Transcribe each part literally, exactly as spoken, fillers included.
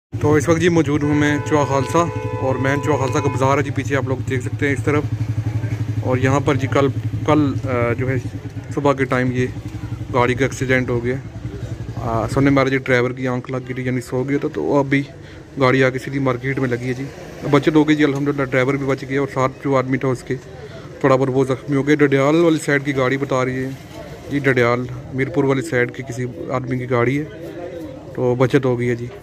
तो इस वक्त जी मौजूद हूँ मैं चौहा खालसा, और मैन चौहा खालसा का बाज़ार है जी, पीछे आप लोग देख सकते हैं इस तरफ। और यहाँ पर जी कल कल जो है सुबह के टाइम ये गाड़ी का एक्सीडेंट हो गया। सुनने में आ रहा जी ड्राइवर की आंख लग गई थी, यानी सो गया था, तो अभी गाड़ी आके सीधी मार्केट में लगी है जी। बचत हो गई जी अल्हम्दुलिल्लाह, ड्राइवर भी बच गया और साथ जो आदमी था उसके थोड़ा बहुत वो ज़ख्मी हो गया। डडियाल वाली साइड की गाड़ी बता रही है जी, डडियाल मीरपुर वाली साइड की किसी आदमी की गाड़ी है, तो बचत हो गई है जी।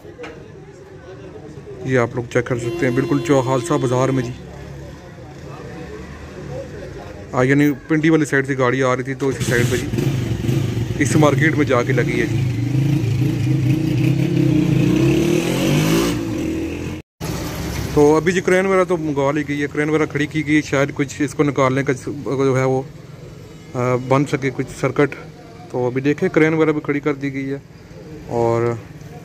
ये आप लोग चेक कर सकते हैं, बिल्कुल चौहा खालसा बाज़ार में जी। आ यानी पिंडी वाली साइड से गाड़ी आ रही थी, तो इसी साइड पे जी इस मार्केट में जाके लगी है जी। तो अभी जी क्रेन वगैरह तो मंगवा ली गई है, क्रेन वगैरह खड़ी की गई, शायद कुछ इसको निकालने का जो है वो बन सके कुछ सर्किट। तो अभी देखें क्रेन वगैरह भी खड़ी कर दी गई है। और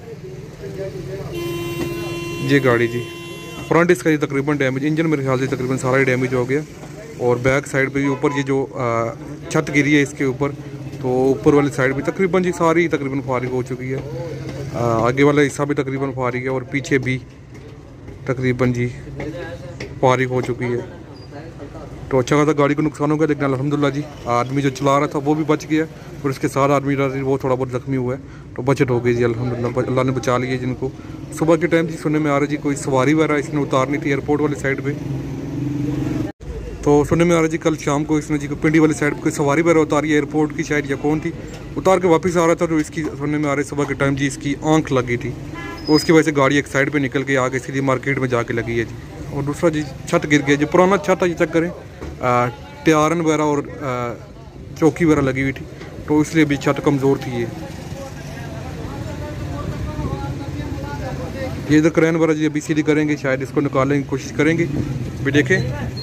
ये गाड़ी जी फ्रंट इसका ये तकरीबन डैमेज, इंजन मेरे ख्याल से तकरीबन सारा ही डैमेज हो गया। और बैक साइड पे भी ऊपर ये जो छत गिरी है इसके ऊपर, तो ऊपर वाली साइड भी तकरीबन जी सारी तकरीबन फारिग हो चुकी है। आगे वाला हिस्सा भी तकरीबन फारिग है और पीछे भी तकरीबन जी फारिग हो चुकी है। तो अच्छा खासा गाड़ी को नुकसान हो गया, लेकिन अल्हम्दुलिल्लाह जी आदमी जो चला रहा था वो भी बच गया और उसके साथ आदमी वो थोड़ा बहुत ज़ख्मी हुआ है, तो बचत हो गई जी अल्हम्दुलिल्लाह, अल्लाह ने बचा लिया जिनको। सुबह के टाइम जी सुनने में आ रहा जी कोई सवारी वगैरह इसने उतारनी थी एयरपोर्ट वाली साइड पे, तो सुनने में आ रहा जी कल शाम को इसने जी पिंडी वाली साइड पे कोई सवारी वगैरह उतारी एयरपोर्ट की शायद, या कौन थी, उतार के वापस आ रहा था, तो इसकी सुनने में आ रहा है सुबह के टाइम जी इसकी आँख लगी थी, तो उसकी वजह से गाड़ी एक साइड पर निकल के आगे सीधी मार्केट में जाके लगी है जी। और दूसरा जी छत गिर गया जी, पुराना छत है ये, चेक करें त्यारन वगैरह और चौकी वगैरह लगी हुई थी, तो इसलिए भी छत कमज़ोर थी ये। ये इधर क्रेन वगैरह जी अभी सीधी करेंगे, शायद इसको निकालने की कोशिश करेंगे। भी देखें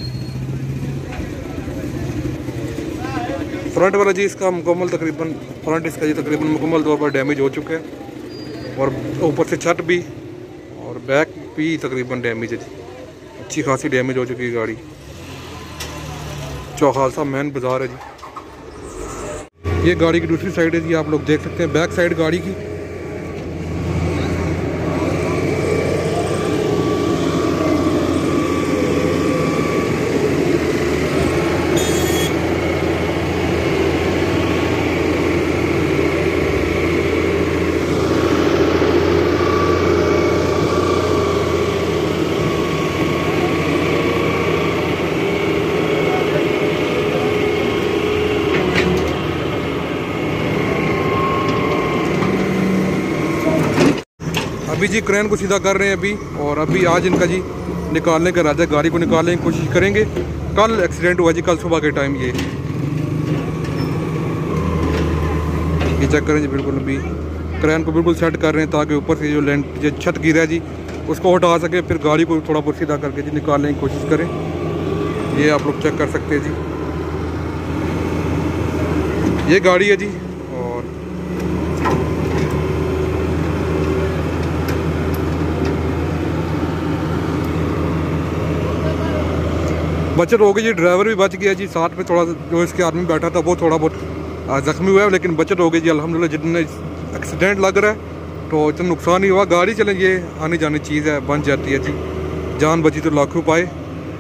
फ्रंट वाला जी इसका मुकम्मल तकरीबन फ्रंट इसका जी तकरीबन मुकम्मल तौर पर डैमेज हो चुका है, और ऊपर से छत भी और बैक भी तकरीबन डैमेज है जी, अच्छी खासी डैमेज हो चुकी है गाड़ी। चौहा खालसा मैन बाज़ार है जी। ये गाड़ी की दूसरी साइड है जी, आप लोग देख सकते हैं बैक साइड गाड़ी की। अभी जी क्रेन को सीधा कर रहे हैं अभी, और अभी आज इनका जी निकालने का इरादा है, गाड़ी को निकालने की कोशिश करेंगे। कल एक्सीडेंट हुआ जी, कल सुबह के टाइम ये ये चेक करें जी, बिल्कुल अभी क्रेन को बिल्कुल सेट कर रहे हैं ताकि ऊपर से जो लेंट जो छत गिरा है जी उसको हटा सके, फिर गाड़ी को थोड़ा बहुत सीधा करके जी निकालने की कोशिश करें। ये आप लोग चेक कर सकते हैं जी, ये गाड़ी है जी। और बचत हो गई जी, ड्राइवर भी बच गया जी, साथ में थोड़ा जो इसके आदमी बैठा था वो थोड़ा बहुत ज़ख्मी हुआ है, लेकिन बचत हो गई जी अल्हम्दुलिल्लाह। जितने एक्सीडेंट लग रहा है तो इतना नुकसान नहीं हुआ, गाड़ी चलें ये आने जाने चीज़ है, बन जाती है जी, जान बची तो लाखों पाए।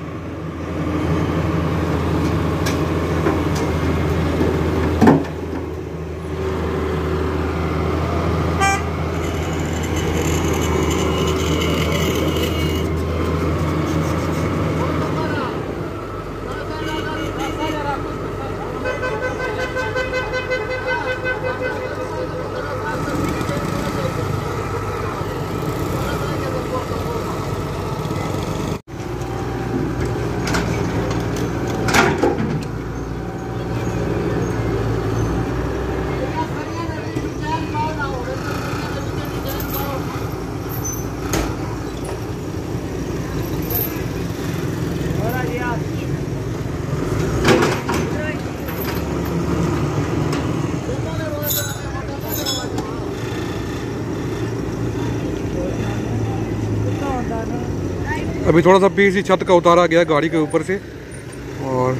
अभी थोड़ा सा पीस ही छत का उतारा गया गाड़ी के ऊपर से, और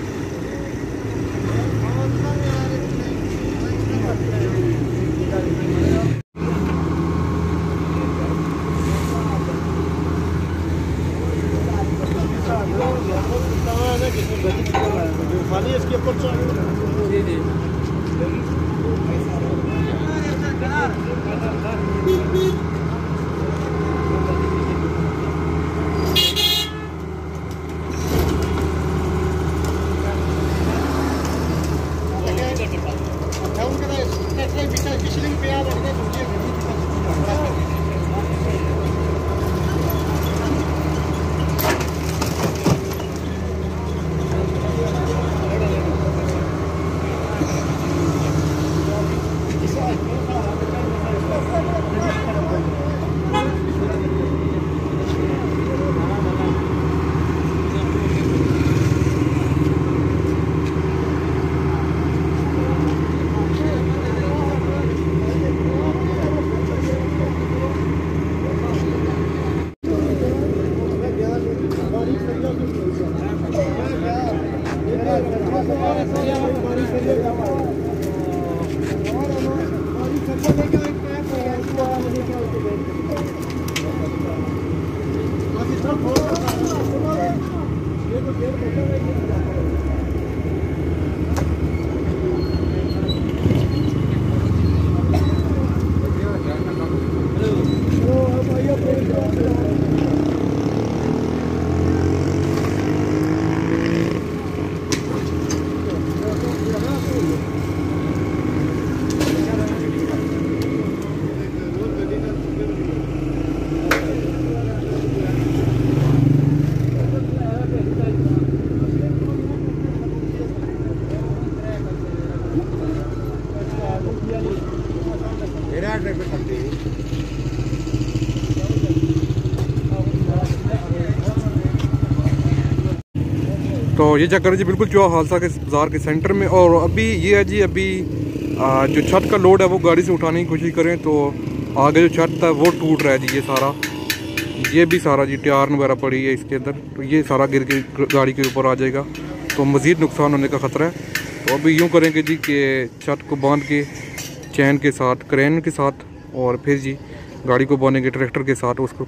खाली इसके ऊपर जी जी तो ये चक्कर है जी बिल्कुल चौहा हादसा के बाज़ार के सेंटर में। और अभी ये है जी, अभी आ, जो छत का लोड है वो गाड़ी से उठाने की कोशिश करें तो आगे जो छत है वो टूट रहा है जी। ये सारा ये भी सारा जी टायर वगैरह पड़ी है इसके अंदर, तो ये सारा गिर के गाड़ी के ऊपर आ जाएगा तो मज़ीद नुकसान होने का ख़तरा है। तो अभी यूँ करेंगे जी कि छत को बांध के चैन के साथ, क्रेन के साथ, और फिर जी गाड़ी को बांधेंगे ट्रैक्टर के साथ, उसको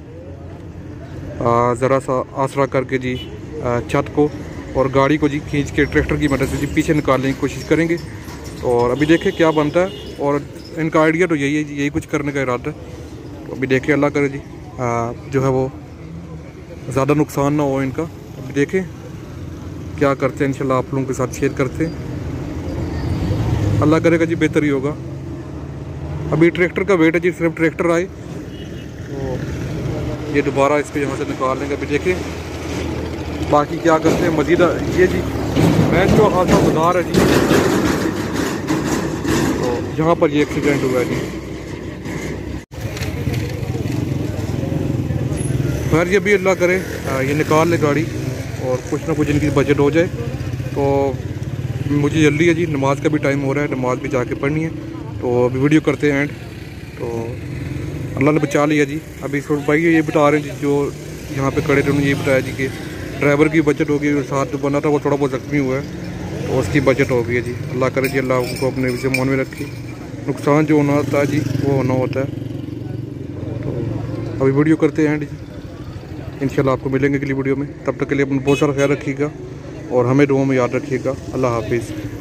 ज़रा सा आसरा करके जी छत को और गाड़ी को जी खींच के ट्रैक्टर की मदद से जी पीछे निकालने की कोशिश करेंगे। और अभी देखें क्या बनता है। और इनका आइडिया तो यही है जी, यही कुछ करने का इरादा है। तो अभी देखें, अल्लाह करे जी आ, जो है वो ज़्यादा नुकसान ना हो इनका। अभी देखें क्या करते हैं, इंशाल्लाह आप लोगों के साथ शेयर करते हैं। अल्लाह करेगा जी बेहतर ही होगा। अभी ट्रैक्टर का वेट है जी, सिर्फ ट्रैक्टर आए तो ये दोबारा इसको यहाँ से निकाल लेंगे। अभी देखें बाकी क्या करते हैं मजीद। ये जी मैन जो हादसा बाजार है जी, तो यहाँ पर ये एक्सीडेंट हुआ है जी। खैर ये भी अल्लाह करे ये निकाल ले गाड़ी और कुछ ना कुछ इनकी बजट हो जाए। तो मुझे जल्दी है जी, नमाज का भी टाइम हो रहा है, नमाज भी जाके पढ़नी है। तो अभी वीडियो करते हैं एंड। तो अल्लाह ने बचा लिया जी। अभी भाई ये बता रहे हैं जी, जो यहाँ पे खड़े थे उन्होंने ये बताया जी कि ड्राइवर की बचत होगी और साथ जो बना था वो थोड़ा बहुत जख्मी हुआ है तो उसकी बचत हो गई है जी। अल्लाह करे जी अल्लाह उनको अपने विषय मन में रखे। नुकसान जो होना होता है जी वो होना होता है। तो अभी वीडियो करते हैं जी, इंशाल्लाह आपको मिलेंगे अगली वीडियो में। तब तक के लिए अपना बहुत सारा ख्याल रखिएगा और हमें दुआ में याद रखिएगा। अल्लाह हाफिज़।